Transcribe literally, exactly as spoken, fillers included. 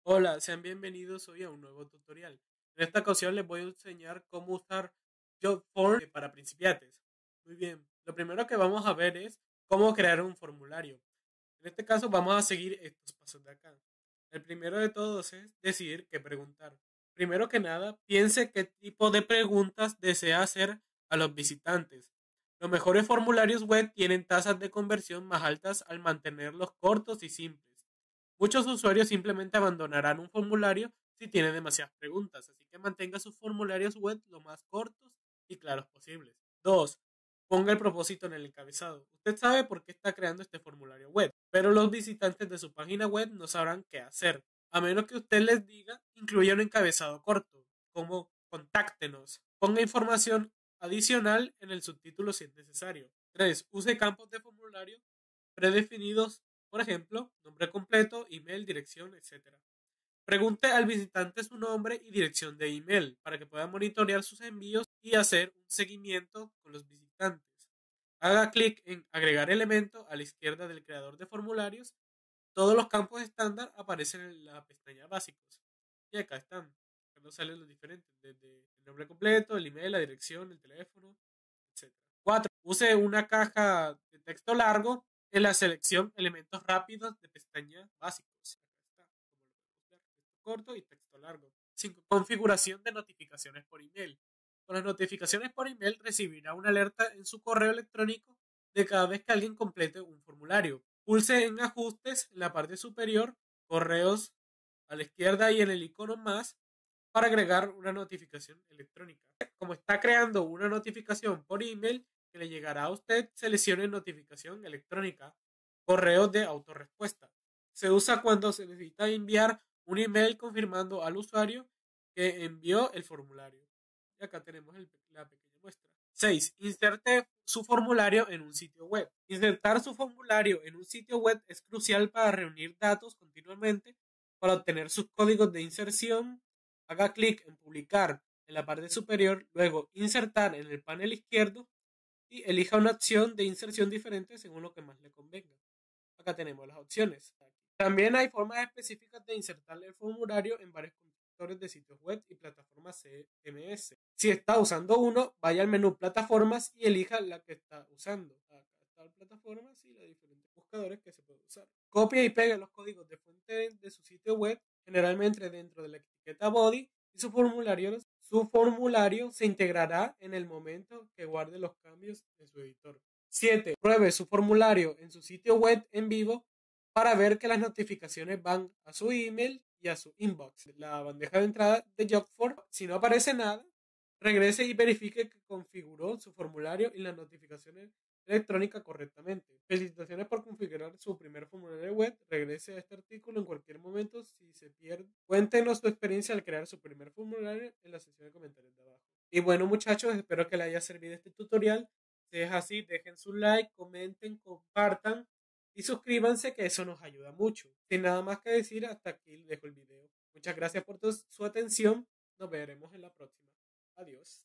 Hola, sean bienvenidos hoy a un nuevo tutorial. En esta ocasión les voy a enseñar cómo usar JotForm para principiantes. Muy bien, lo primero que vamos a ver es cómo crear un formulario. En este caso vamos a seguir estos pasos de acá. El primero de todos es decidir qué preguntar. Primero que nada, piense qué tipo de preguntas desea hacer a los visitantes. Los mejores formularios web tienen tasas de conversión más altas al mantenerlos cortos y simples. Muchos usuarios simplemente abandonarán un formulario si tiene demasiadas preguntas, así que mantenga sus formularios web lo más cortos y claros posibles. dos. Ponga el propósito en el encabezado. Usted sabe por qué está creando este formulario web, pero los visitantes de su página web no sabrán qué hacer, a menos que usted les diga incluya un encabezado corto, como contáctenos. Ponga información adicional en el subtítulo si es necesario. tres. Use campos de formulario predefinidos, por ejemplo, nombre completo, email, dirección, etcétera. Pregunte al visitante su nombre y dirección de email para que pueda monitorear sus envíos y hacer un seguimiento con los visitantes. Haga clic en agregar elemento a la izquierda del creador de formularios. Todos los campos estándar aparecen en la pestaña básicos. Y acá están. Acá nos salen los diferentes, desde el nombre completo, el email, la dirección, el teléfono, etcétera. cuatro. Use una caja de texto largo en la selección elementos rápidos de pestaña básicos. Acá está, como lo podemos ver, texto corto y texto largo. cinco. Configuración de notificaciones por email. Con las notificaciones por email recibirá una alerta en su correo electrónico de cada vez que alguien complete un formulario. Pulse en ajustes en la parte superior, correos a la izquierda y en el icono más para agregar una notificación electrónica. Como está creando una notificación por email que le llegará a usted, seleccione notificación electrónica, correos de autorrespuesta. Se usa cuando se necesita enviar un email confirmando al usuario que envió el formulario. Y acá tenemos el, la pequeña muestra. seis. Inserte su formulario en un sitio web. Insertar su formulario en un sitio web es crucial para reunir datos continuamente para obtener sus códigos de inserción. Haga clic en publicar en la parte superior, luego insertar en el panel izquierdo y elija una opción de inserción diferente según lo que más le convenga. Acá tenemos las opciones. También hay formas específicas de insertar el formulario en varios constructores de sitios web y plataformas C M S. Si está usando uno, vaya al menú plataformas y elija la que está usando. Acá están plataformas y los diferentes buscadores que se pueden usar. Copia y pega los códigos de fuente de su sitio web, generalmente dentro de la etiqueta body, y su formulario, su formulario se integrará en el momento que guarde los cambios en su editor. siete. Pruebe su formulario en su sitio web en vivo para ver que las notificaciones van a su email y a su inbox. La bandeja de entrada de JotForm, si no aparece nada, regrese y verifique que configuró su formulario y las notificaciones electrónicas correctamente. Felicitaciones por configurar su primer formulario web. Regrese a este artículo en cualquier momento si se pierde. Cuéntenos su experiencia al crear su primer formulario en la sección de comentarios de abajo. Y bueno, muchachos, espero que les haya servido este tutorial. Si es así, dejen su like, comenten, compartan y suscríbanse, que eso nos ayuda mucho. Sin nada más que decir, hasta aquí dejo el video. Muchas gracias por tu, su atención. Nos veremos en la próxima. Adiós.